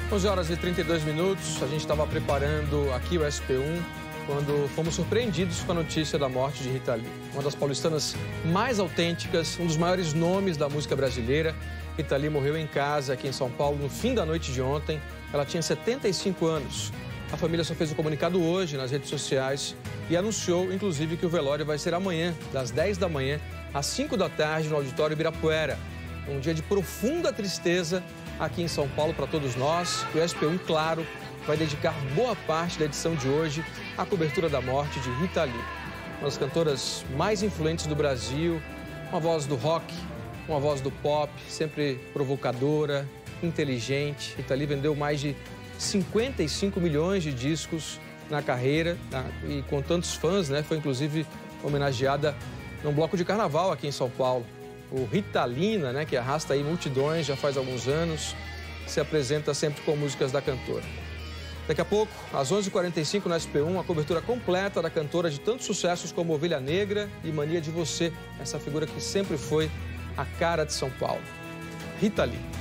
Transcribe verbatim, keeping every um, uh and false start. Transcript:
onze horas e trinta e dois minutos, a gente estava preparando aqui o S P um quando fomos surpreendidos com a notícia da morte de Rita Lee. Uma das paulistanas mais autênticas, um dos maiores nomes da música brasileira. Rita Lee morreu em casa aqui em São Paulo no fim da noite de ontem. Ela tinha setenta e cinco anos. A família só fez o comunicado hoje nas redes sociais e anunciou, inclusive, que o velório vai ser amanhã, das dez da manhã às cinco da tarde, no Auditório Ibirapuera. Um dia de profunda tristeza aqui em São Paulo para todos nós. E o S P um, claro, vai dedicar boa parte da edição de hoje à cobertura da morte de Rita Lee. Uma das cantoras mais influentes do Brasil, uma voz do rock, uma voz do pop, sempre provocadora, inteligente. Rita Lee vendeu mais de cinquenta e cinco milhões de discos na carreira, tá? E com tantos fãs, né? Foi inclusive homenageada num bloco de carnaval aqui em São Paulo. O Ritalina, né, que arrasta aí multidões já faz alguns anos, se apresenta sempre com músicas da cantora. Daqui a pouco, às onze e quarenta e cinco no S P um, a cobertura completa da cantora de tantos sucessos como Ovelha Negra e Mania de Você, essa figura que sempre foi a cara de São Paulo, Rita Lee.